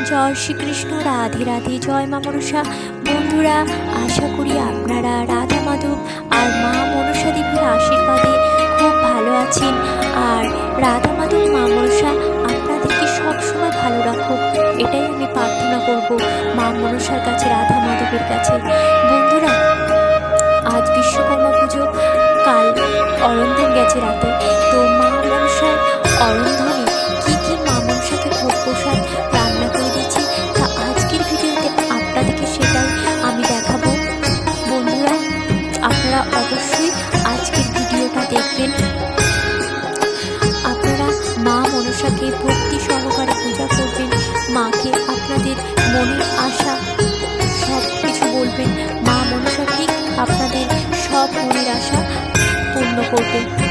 জয় শ্রীকৃষ্ণ, রাধে রাধে, জয় মা মনসা। বন্ধুরা, আশা করি আপনারা রাধা মাধব আর মা মনসা দেবীর আশীর্বাদে খুব ভালো আছেন। আর রাধা মাধব মা মনসা আপনাদেরকে সবসময় ভালো রাখুক, এটাই আমি প্রার্থনা করব মা মনসার কাছে, রাধা মাধবের কাছে। বন্ধুরা, আজ বিশ্বকর্মা পুজো, কাল অরন্ধন গেছে রাতে। তো মা মনসার অরন্ধনে কি কি মা মনসাকে ভোগ প্রসাদ রান্না করে দিচ্ছি, তা আজকের ভিডিওতে আপনাদেরকে সেটাই আমি দেখাবো। বন্ধুরা, আপনারা অবশ্যই আজকের ভিডিওটা দেখবেন। আপনারা মা মনসাকে ভক্তি সহকারে পূজা করবেন, মাকে আপনাদের মনের আশা সব কিছু বলবেন, মা মনসা ঠিক আপনাদের সব মনের আশা পূর্ণ করবে।